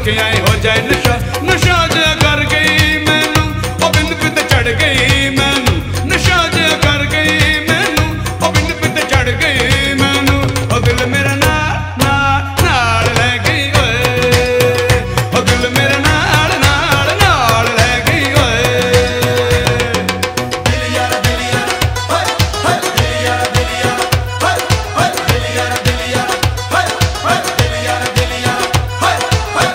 वेखे आए हो जाए नशा नशा जिहा कर गई मैनू ओ बिंद पित चढ़ गई मैनू नशा जिहा कर गई मैनू ओ बिंद पित चढ़ गई मैनू ओ दिल मेरा नाल लै गई ओए ओ दिल मेरा नाल लै गई ओए दिल यारा हाय हाय दिल यारा हाय हाय दिल यारा हाय हाय दिल यारा हाय हाय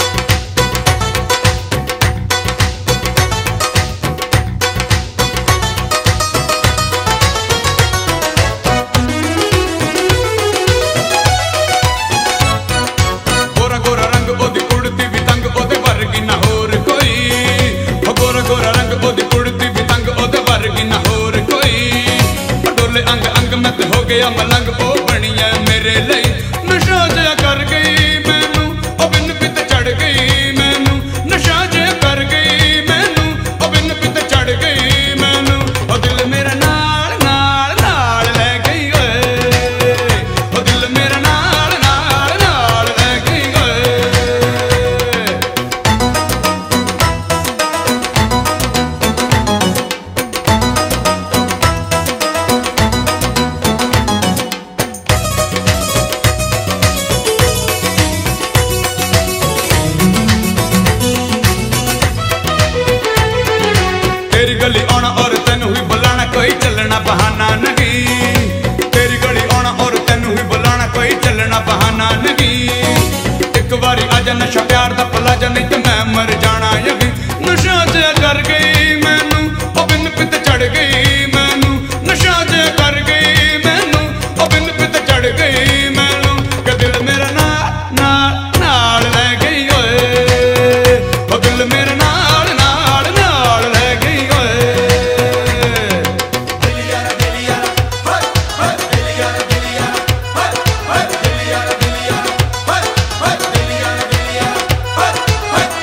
गोरा गोरा रंग ओदी कुड़ती भी तंग ओदे वर्गी ना होर कोई गोरा गोरा रंग ओदी कुड़ती भी तंग ओदे वर्गी ना होर कोई डोले अंग अंग मैं ते हो गया मलंग ओ बनी है मेरे लिए नशा जिहा कर गई मैनू ओ बिन पित चढ़ गई मैनू नशा जिहा कर गई मैनू ओ बिन पित चढ़ गई मैनू ओ दिल मेरा नाल लै गई ओए ओ दिल मेरा नाल लै गई ओए तेरी गली आना और तेनू ही बुलाना कोई चलना बहाना नहीं तेरी गली आना और तेनू ही बुलाना कोई चलना बहाना नहीं एक बारी आजा नशा प्यार दा पला जा नहीं ते मैं मर जाना यही नशा जिहा कर गई मैनू ओ बिन पित चढ़ गई मैनू नशा जिहा कर गई मैनू ओ बिन पित चढ़ गई मैनू के दिल मेरा नाल लै गई ओए ओ दिल मेरा नाल लै गई ओए दिल यारा हाय हाय दिल यारा हाय हाय दिल यारा हाय हाय दिल यारा हाय हाय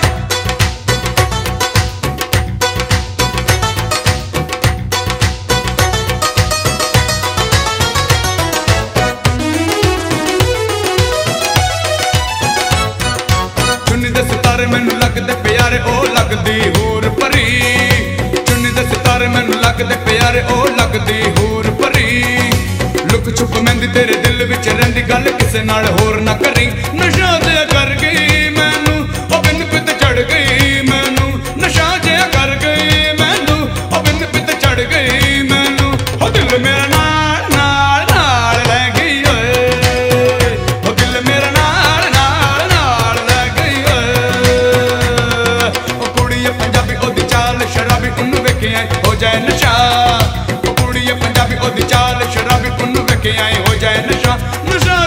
चुन्नी दे सितारे मैनू लगदे प्यारे ओ लगदी हूर परी चुन्नी दे सितारे मैनू लगदे प्यारे ओ लगदी हूर परी लुक छुप मेहंदी तेरे दिल विच रहिंदी गल किसे नाल होर ना करी नशा जिहा कर गई मैनू ओ बिन पित चढ़ गई मैनू नशा जिहा कर गई मैनू ओ बिन पित चढ़ गई मैनू ओ दिल मेरा नाल लै गई ओए ओ दिल मेरा नाल लै गई ओए ओ कुड़िए पंजाबी ओदी चाल शराबी उन्नू वेखे आए हो जाए नशा ओ कुड़िए पंजाबी ओदी चाल शराबी उन्नू वेखे आए हो जाए नशा नशा